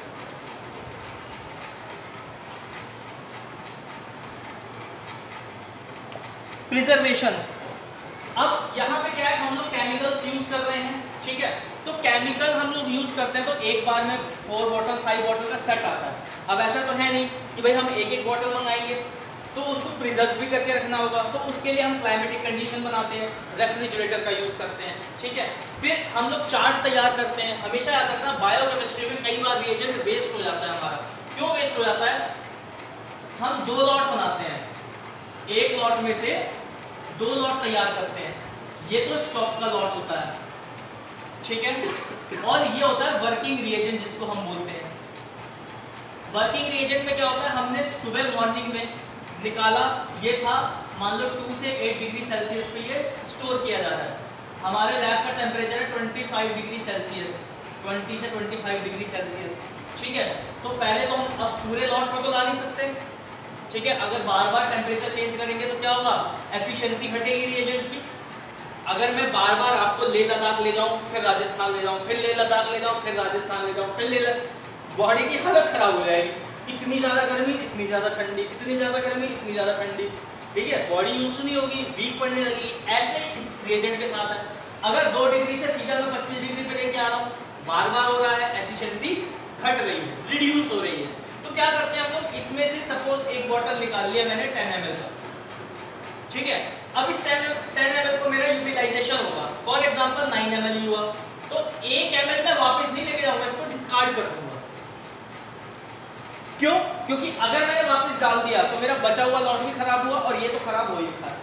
प्रिजर्वेशंस। अब यहाँ पे क्या है, हम लोग केमिकल्स यूज कर रहे हैं, ठीक है। तो केमिकल हम लोग यूज करते हैं तो एक बार में फोर बॉटल फाइव बॉटल का सेट आता है। अब ऐसा तो है नहीं कि भाई हम एक एक बॉटल मंगाएंगे, तो उसको प्रिजर्व भी करके रखना होगा, तो उसके लिए हम क्लाइमेटिक कंडीशन बनाते हैं, रेफ्रिजरेटर का यूज करते हैं, ठीक है। फिर हम लोग चार्ट तैयार करते हैं। हमेशा याद रखना, बायोकेमिस्ट्री में कई बार रिएजेंट वेस्ट हो जाता है हमारा। क्यों वेस्ट हो जाता है, हम दो लॉट बनाते हैं, एक लॉट में से दो लॉट तैयार करते हैं, ये तो स्टॉक का लॉट होता है, ठीक है, और ये होता है वर्किंग रिएजेंट जिसको हम बोलते हैं। वर्किंग रिएजेंट में क्या होता है, हमने सुबह मॉर्निंग में निकाला, ये था मान लो टू से एट डिग्री सेल्सियस पे ये स्टोर किया जा रहा है। हमारे लैब का टेम्परेचर है twenty five degree Celsius, twenty से ट्वेंटी फाइव डिग्री सेल्सियस, ठीक है। तो पहले तो हम अब पूरे लॉट में तो ला नहीं सकते, ठीक है। अगर बार बार टेम्परेचर चेंज करेंगे तो क्या होगा, एफिशिएंसी घटेगी रिएजेंट की। अगर मैं बार बार आपको ले लद्दाख ले जाऊं, फिर राजस्थान ले जाऊं, फिर ले लद्दाख ले जाऊं, फिर राजस्थान ले जाऊं, फिर ले बॉडी की हालत खराब हो जाएगी। इतनी ज़्यादा गर्मी, इतनी ज़्यादा ठंडी, इतनी ज़्यादा गर्मी, इतनी ज़्यादा ठंडी, ठीक है, बॉडी यूज नहीं होगी, वीक पड़ने लगेगी। ऐसे ही इस रिएजेंट के साथ है, अगर दो डिग्री से सीधा मैं पच्चीस डिग्री पे लेके आ रहा हूँ, बार बार हो रहा है, एफिशिएंसी घट रही है, रिड्यूस हो रही है। तो क्या करते हैं हम लोग, इसमें से सपोज एक बॉटल निकाल लिया मैंने टेन एम एल का, ठीक है। अब इस टेन एम एल को मेरा यूटिलाइजेशन होगा, for example nine M L ही हुआ, तो एक एम एल मैं वापस नहीं लेके जाऊंगा, इसको डिस्कार्ड कर दूंगा। क्यों? क्योंकि अगर मैंने वापस डाल दिया तो मेरा बचा हुआ लॉट भी खराब हुआ और ये तो खराब हो ही था।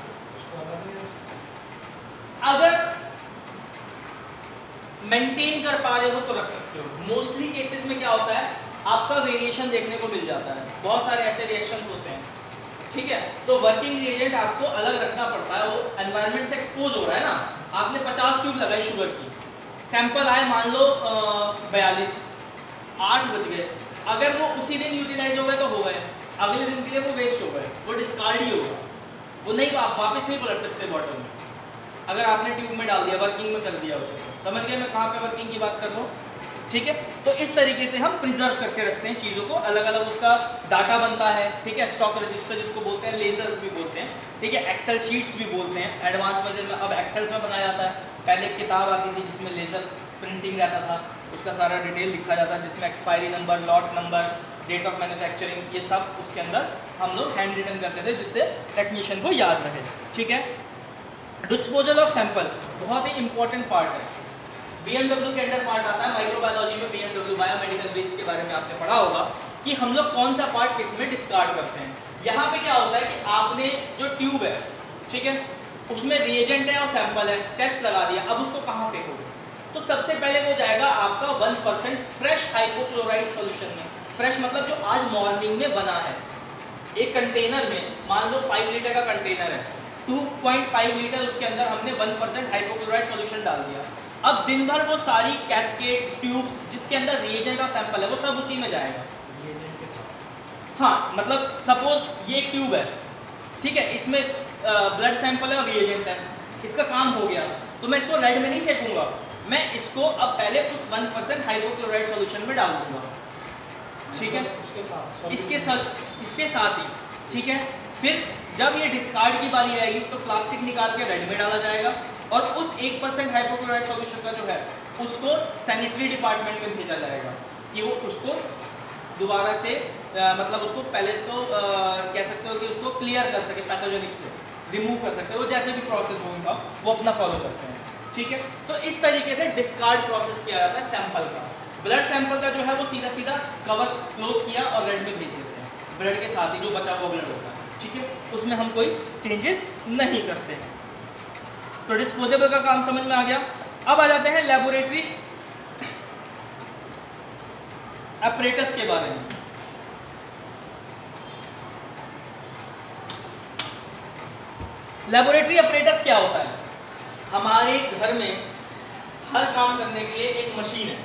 अगर मेंटेन कर पा रहे हो तो रख सकते हो। मोस्टली केसेस में क्या होता है, आपका वेरिएशन देखने को मिल जाता है, बहुत सारे ऐसे रिएक्शंस होते हैं, ठीक है। तो वर्किंग रिएजेंट आपको अलग रखना पड़ता है, वो एनवायरनमेंट से एक्सपोज हो रहा है ना। आपने पचास ट्यूब लगाई शुगर की, सैंपल आए मान लो बयालीस, आठ बज गए, अगर वो उसी दिन यूटिलाइज हो गए तो हो गए, अगले दिन के लिए वो वेस्ट हो गए, वो डिस्कार्ड ही होगा, वो नहीं आप वापस नहीं पलट सकते बॉटल में। अगर आपने ट्यूब में डाल दिया, वर्किंग में कर दिया उसे, समझ गए मैं कहाँ पे वर्किंग की बात कर रहा हूँ, ठीक है। तो इस तरीके से हम प्रिजर्व करके रखते हैं चीज़ों को, अलग अलग उसका डाटा बनता है, ठीक है। स्टॉक रजिस्टर जिसको बोलते हैं, लेजर्स भी बोलते हैं, ठीक है, एक्सेल शीट्स भी बोलते हैं। एडवांस वर्जन में अब एक्सेल्स में बनाया जाता है, पहले एक किताब आती थी जिसमें लेजर प्रिंटिंग रहता था, उसका सारा डिटेल लिखा जाता है, जिसमें expiry number, lot number, date of manufacturing, ये सब उसके अंदर हम लोग हैंड रिटन करते थे, जिससे टेक्नीशियन को याद रहे, ठीक है। डिस्पोजल ऑफ सैंपल बहुत ही इंपॉर्टेंट पार्ट है, बीएमडब्ल्यू के अंडर पार्ट आता है। माइक्रोबायोलॉजी में बीएमडब्ल्यू बायोमेडिकल वेस्ट के बारे में आपने पढ़ा होगा कि हम लोग कौन सा पार्ट किस में डिस्कार्ड करते हैं। यहाँ पे क्या होता है कि आपने जो ट्यूब है, ठीक है, उसमें रिएजेंट है और सैंपल है, टेस्ट लगा दिया, अब उसको कहाँ फेंकोगे? तो सबसे पहले वो जाएगा आपका one percent fresh hypochloride solution में। फ्रेश मतलब जो आज मॉर्निंग में बना है। एक कंटेनर में मान लो फाइव लीटर का कंटेनर है, टू पॉइंट फाइव लीटर उसके अंदर हमने वन परसेंट हाइपोक्लोराइड सॉल्यूशन डाल दिया। अब दिन भर वो सारी कैस्केड्स, ट्यूब्स जिसके अंदर रिएजेंट और सैंपल है, वो सब उसी में जाएगा। रिएजेंट के साथ, हाँ, मतलब सपोज ये एक ट्यूब है, ठीक है, इसमें ब्लड सैंपल है और रिएजेंट है, इसका काम हो गया, तो मैं इसको रेड में नहीं फेंकूंगा, मैं इसको अब पहले उस वन परसेंट हाइपोक्लोराइड सॉल्यूशन में डाल दूंगा, ठीक है, उसके साथ इसके साथ इसके साथ ही, ठीक है। फिर जब ये डिस्कार्ड की बारी आएगी तो प्लास्टिक निकाल के रेड में डाला जाएगा और उस एक परसेंट हाइपोक्लोराइड सॉल्यूशन का जो है उसको सैनिटरी डिपार्टमेंट में भेजा जाएगा कि वो उसको दोबारा से आ, मतलब उसको पहले तो आ, कह सकते हो कि उसको क्लियर कर सके, पैथोजेनिक से रिमूव कर सकते हो, जैसे भी प्रोसेस होगा वो अपना फॉलो करते हैं, ठीक है। तो इस तरीके से डिस्कार्ड प्रोसेस किया जाता है सैंपल का। ब्लड सैंपल का जो है वो सीधा सीधा कवर क्लोज किया और रेड में भेज देते हैं, ब्लड के साथ ही जो बचा हुआ ब्लड होता है, ठीक है, उसमें हम कोई चेंजेस नहीं करते हैं। तो डिस्पोजेबल का काम समझ में आ गया। अब आ जाते हैं लेबोरेटरी अपरेटस के बारे में। लेबोरेटरी अपरेटस क्या होता है? हमारे घर में हर काम करने के लिए एक मशीन है,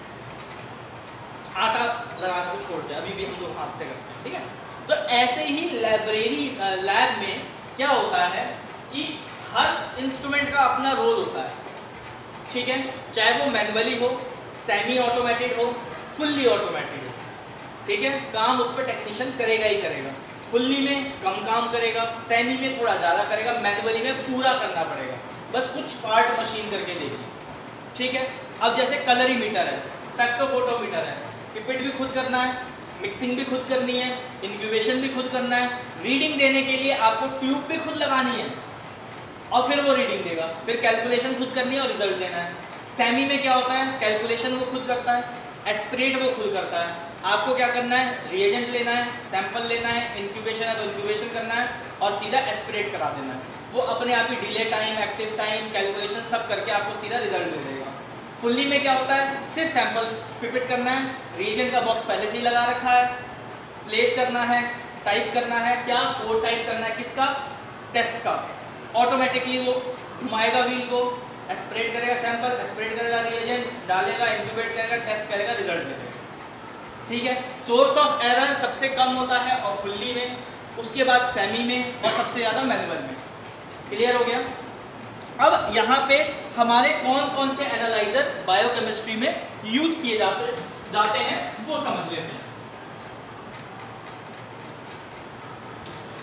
आटा लगाने को छोड़ दिया, अभी भी हम लोग हाथ से करते हैं, ठीक है। तो ऐसे ही लाइब्रेरी लैब में क्या होता है कि हर इंस्ट्रूमेंट का अपना रोल होता है, ठीक है, चाहे वो मैनुअली हो, सेमी ऑटोमेटेड हो, फुल्ली ऑटोमेटेड हो, ठीक है, काम उस पर टेक्नीशियन करेगा ही करेगा। फुल्ली में कम काम करेगा, सेमी में थोड़ा ज़्यादा करेगा, मैनुअली में पूरा करना पड़ेगा, बस कुछ पार्ट मशीन करके देगी, ठीक है। अब जैसे कलरीमीटर है, स्पेक्ट्रोफोटोमीटर है, पिपेट भी खुद करना है, मिक्सिंग भी खुद करनी है, इंक्यूबेशन भी खुद करना है, रीडिंग देने के लिए आपको ट्यूब भी खुद लगानी है और फिर वो रीडिंग देगा, फिर कैलकुलेशन खुद करनी है और रिजल्ट देना है। सेमी में क्या होता है, कैलकुलेशन वो खुद करता है, एस्पिरेट वो खुद करता है, आपको क्या करना है, रिएजेंट लेना है, सैंपल लेना है, इंक्यूबेशन है तो इंक्यूबेशन करना है और सीधा एस्पिरेट करा देना है, वो अपने आप ही delay time, active time, calculation सब करके आपको सीधा रिजल्ट दे देगा। फुल्ली में क्या होता है, सिर्फ सैंपल पिपेट करना है, रिएजेंट का बॉक्स पहले से ही लगा रखा है, प्लेस करना है, टाइप करना है, क्या कोड टाइप करना है, किसका, टेस्ट का, ऑटोमेटिकली वो घुमाएगा व्हील को, एस्पिरेट करेगा सैंपल, एस्पिरेट करेगा रिएजेंट, डालेगा, इंक्यूबेट करेगा, टेस्ट करेगा, रिजल्ट देगा, ठीक है। सोर्स ऑफ एरर सबसे कम होता है और फुल्ली में, उसके बाद सेमी में और सबसे ज़्यादा मैनुअल में। क्लियर हो गया? अब यहाँ पे हमारे कौन कौन से एनालाइजर बायोकेमिस्ट्री में यूज किए जाते जाते हैं वो समझ लेते हैं।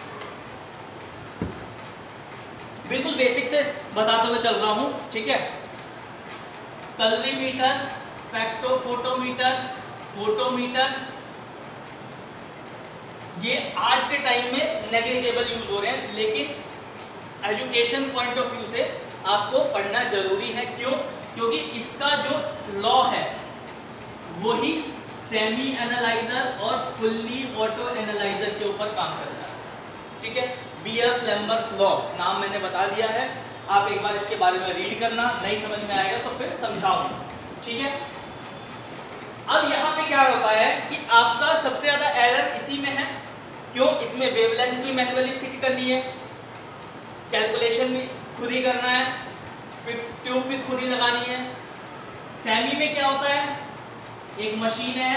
बिल्कुल बेसिक से बताते हुए चल रहा हूँ, ठीक है। कलरीमीटर, स्पेक्ट्रोफोटोमीटर, फोटोमीटर, ये आज के टाइम में नेग्लिजिबल यूज हो रहे हैं, लेकिन एजुकेशन पॉइंट ऑफ व्यू से आपको पढ़ना जरूरी है। क्यों? क्योंकि इसका जो लॉ है वही सेमी एनालाइजर और फुल्ली ऑटो एनालाइजर के ऊपर काम करता है। ठीक है, बियर्स-लैम्बर्ट्स लॉ नाम मैंने बता दिया है, आप एक बार इसके बारे में रीड करना, नहीं समझ में आएगा तो फिर समझाऊंगा। ठीक है, अब यहाँ पे क्या होता है कि आपका सबसे ज्यादा एरर इसी में है। क्यों? इसमें वेवलेंथ भी मैन्युअली फिट करनी है, कैलकुलेशन भी खुद ही करना है, फिर ट्यूब भी खुद ही लगानी है। सेमी में क्या होता है, एक मशीन है,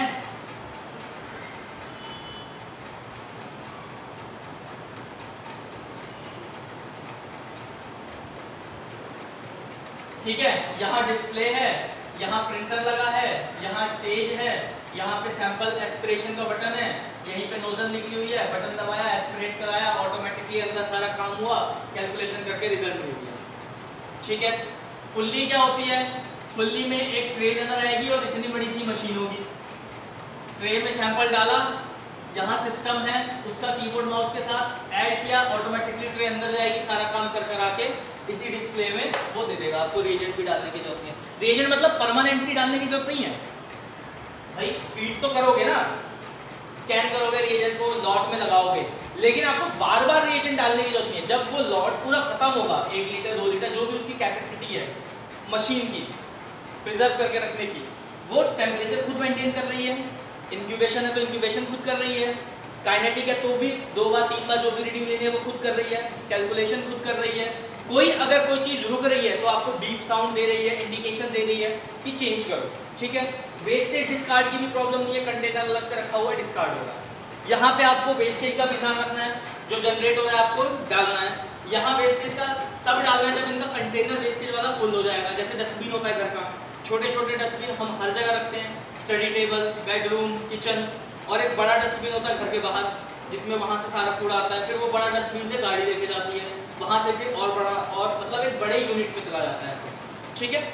ठीक है, यहाँ डिस्प्ले है, यहाँ प्रिंटर लगा है, यहाँ स्टेज है, यहाँ पे सैंपल एस्पिरेशन का बटन है, यहीं पे नोजल निकली हुई है, बटन दबाया, एस्पिरेट कराया, ऑटोमेटिकली अंदर सारा काम हुआ, कैलकुलेशन करके रिजल्ट दे दिया। ठीक है, फुल्ली क्या होती है, फुल्ली में एक ट्रे नजर आएगी और इतनी बड़ी सी मशीन होगी, ट्रे में सैंपल डाला, यहाँ सिस्टम है, उसका कीबोर्ड माउस के साथ ऐड किया, ऑटोमेटिकली ट्रे अंदर जाएगी, सारा काम कर कर आके इसी डिस्प्ले में वो दे देगा। आपको रिएजेंट भी डालने की जरूरत नहीं है। रिएजेंट मतलब परमानेंटली डालने की जरूरत नहीं है भाई, फीड तो करोगे ना, स्कैन करोगे रिएजेंट को, लॉट में लगाओगे, लेकिन आपको बार बार रिएजेंट डालने की जरूरत नहीं है। जब वो लॉट पूरा खत्म होगा, एक लीटर दो लीटर जो भी उसकी कैपेसिटी है मशीन की प्रिजर्व करके रखने की, वो टेम्परेचर खुद मेंटेन कर रही है, इंक्यूबेशन है तो इंक्यूबेशन खुद कर रही है, काइनेटिक है तो भी दो बार तीन बार जो भी रीडिंग लेनी है वो खुद कर रही है, कैलकुलेशन खुद कर रही है। कोई अगर कोई चीज रुक रही है तो आपको बीप साउंड दे रही है, इंडिकेशन दे रही है कि चेंज करो। ठीक है, वेस्टेज डिस्कार्ड की भी प्रॉब्लम नहीं है, कंटेनर अलग से रखा हुआ है, डिस्कार्ड होगा। यहाँ पे आपको वेस्टेज का भी ध्यान रखना है, जो जनरेट हो रहा है आपको डालना है। यहाँ वेस्टेज का तब डालना है जब इनका कंटेनर वेस्टेज वाला फुल हो जाएगा। जैसे डस्टबिन होता है घर का, छोटे छोटे डस्टबिन हम हर जगह रखते हैं, स्टडी टेबल, बेडरूम, किचन, और एक बड़ा डस्टबिन होता है घर के बाहर जिसमें वहाँ से सारा कूड़ा आता है, फिर वो बड़ा डस्टबिन से गाड़ी लेके जाती है, वहाँ से फिर और बड़ा, और मतलब एक बड़े यूनिट में चला जाता है। ठीक है,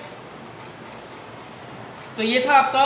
तो ये था आपका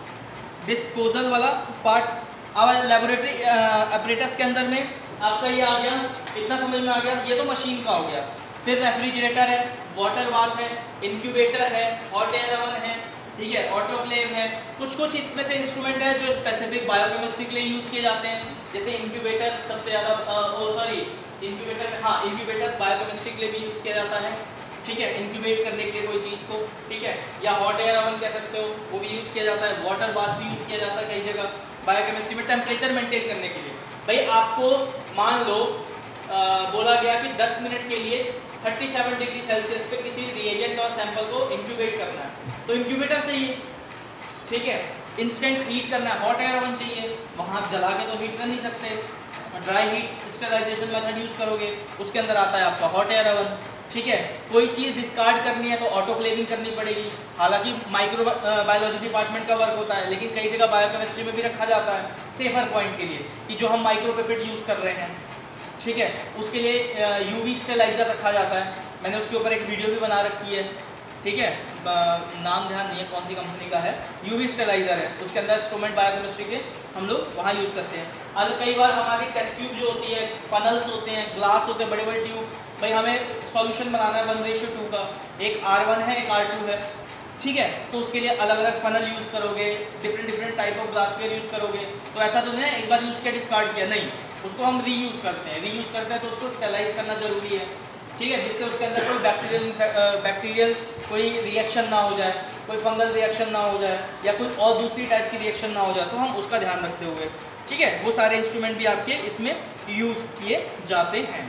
डिस्पोजल वाला पार्ट। अब लेबोरेटरी ऑपरेटर्स के अंदर में आपका ये आ गया, इतना समझ में आ गया, ये तो मशीन का हो गया। फिर रेफ्रिजरेटर है, वाटर बाथ है, इंक्यूबेटर है, हॉट एयर ओवन है, ठीक है, ऑटोक्लेव है। कुछ कुछ इसमें से इंस्ट्रूमेंट है जो स्पेसिफिक बायोकेमिस्ट्री के लिए यूज़ किए जाते हैं, जैसे इंक्यूबेटर सबसे ज़्यादा, ओ सॉरी इंक्यूबेटर, हाँ इंक्यूबेटर बायोकेमिस्ट्री के लिए भी यूज़ किया जाता है। ठीक है, इंक्यूबेट करने के लिए कोई चीज़ को, ठीक है, या हॉट एयर ओवन कह सकते हो, वो भी यूज़ किया जाता है। वाटर बाथ भी यूज़ किया जाता है कई जगह बायोकेमिस्ट्री में टेम्परेचर मेंटेन करने के लिए। भाई आपको मान लो आ, बोला गया कि दस मिनट के लिए सैंतीस डिग्री सेल्सियस पे किसी रिएजेंट और सैंपल को इंक्यूबेट करना है, तो इंक्यूबेटर चाहिए। ठीक है, इंस्टेंट हीट करना है, हॉट एयर ओवन चाहिए, वहाँ आप जला के तो हीट कर नहीं सकते, dry heat sterilisation method use करोगे, उसके अंदर आता है आपका हॉट एयर ओवन। ठीक है, कोई चीज़ डिस्कार्ड करनी है तो ऑटोक्लेविंग करनी पड़ेगी, हालांकि माइक्रो बायोलॉजी डिपार्टमेंट का वर्क होता है, लेकिन कई जगह बायोकेमिस्ट्री में भी रखा जाता है सेफर पॉइंट के लिए कि जो हम माइक्रोपिपेट यूज़ कर रहे हैं, ठीक है, उसके लिए यूवी स्टेलाइजर रखा जाता है। मैंने उसके ऊपर एक वीडियो भी बना रखी है, ठीक है, नाम ध्यान नहीं है कौन सी कंपनी का है, यूवी स्टेलाइजर है, उसके अंदर इंस्ट्रूमेंट बायोकेमिस्ट्री के हम लोग वहाँ यूज़ करते हैं। अब कई बार हमारी टेस्ट ट्यूब जो होती है, फनल्स होते हैं, ग्लास होते हैं, बड़े बड़े ट्यूब, भाई हमें सॉल्यूशन बनाना है वन रेशियो टू का, एक आर वन है एक आर टू है, ठीक है, तो उसके लिए अलग अलग फनल यूज़ करोगे, different different type of glassware use करोगे, तो ऐसा तो नहीं है एक बार यूज़ किया डिस्कार्ड किया, नहीं, उसको हम रीयूज़ करते हैं। रीयूज़ करते हैं तो उसको स्टेलाइज करना जरूरी है, ठीक है, जिससे उसके अंदर कोई बैक्टीरियल बैक्टीरियल कोई रिएक्शन ना हो जाए, कोई फंगल रिएक्शन ना हो जाए, या कोई और दूसरी टाइप की रिएक्शन ना हो जाए, तो हम उसका ध्यान रखते हुए, ठीक है, वो सारे इंस्ट्रूमेंट भी आपके इसमें यूज़ किए जाते हैं।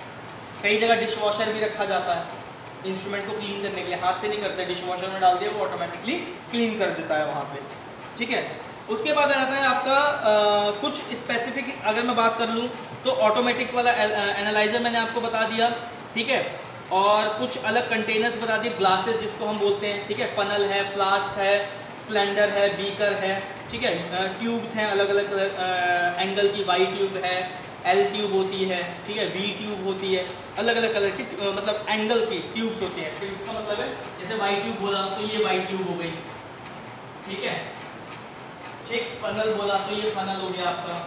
कई जगह डिश वॉशर भी रखा जाता है इंस्ट्रूमेंट को क्लीन करने के लिए, हाथ से नहीं करते, डिश वॉशर में डाल दिया वो ऑटोमेटिकली क्लीन कर देता है वहाँ पे। ठीक है, उसके बाद आ जाता है आपका आ, कुछ स्पेसिफिक, अगर मैं बात कर लूँ तो ऑटोमेटिक वाला एनालाइजर मैंने आपको बता दिया, ठीक है, और कुछ अलग कंटेनर्स बता दिए, ग्लासेस जिसको हम बोलते हैं, ठीक है, फनल है, फ्लास्क है, सिलेंडर है, बीकर है, ठीक है, ट्यूब्स हैं अलग अलग एंगल की, वाई ट्यूब है, एल ट्यूब होती है, ठीक है, वी ट्यूब होती है, अलग अलग कलर की मतलब एंगल की ट्यूब्स होती हैं। ट्यूब का मतलब है जैसे वाई ट्यूब बोला तो ये वाई ट्यूब हो गई, ठीक है, ठीक, फनल बोला तो ये फनल हो गया आपका,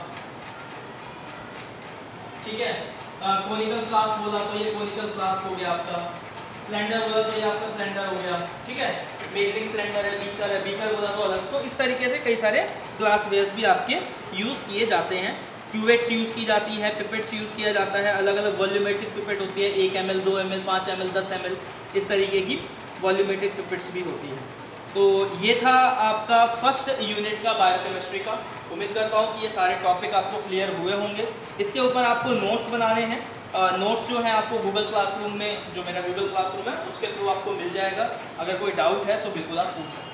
ठीक है, कोनिकल फ्लास्क बोला तो ये कोनिकल फ्लास्क हो गया आपका, सिलेंडर बोला तो ये आपका सिलेंडर हो गया, ठीक है, मेजरिंग सिलेंडर है, बीकर है, बीकर बोला तो अलग। तो इस तरीके से कई सारे ग्लास वेयर्स भी आपके यूज़ किए जाते हैं। क्यूवेट्स यूज़ की जाती है, पिपेट्स यूज़ किया जाता है, अलग अलग वॉल्यूमेट्रिक पिपेट होती है, एक एम एल, दो एम एल, पाँच एम एल, दस एम एल, इस तरीके की वॉल्यूमेट्रिक पिपेट्स भी होती है। तो ये था आपका फर्स्ट यूनिट का बायोकेमिस्ट्री का। उम्मीद करता हूँ कि ये सारे टॉपिक आपको क्लियर हुए होंगे। इसके ऊपर आपको नोट्स बनाने हैं। नोट्स जो है आपको गूगल क्लासरूम में, जो मेरा गूगल क्लासरूम है उसके थ्रू आपको मिल जाएगा। अगर कोई डाउट है तो बिल्कुल आप पूछ सकते हैं।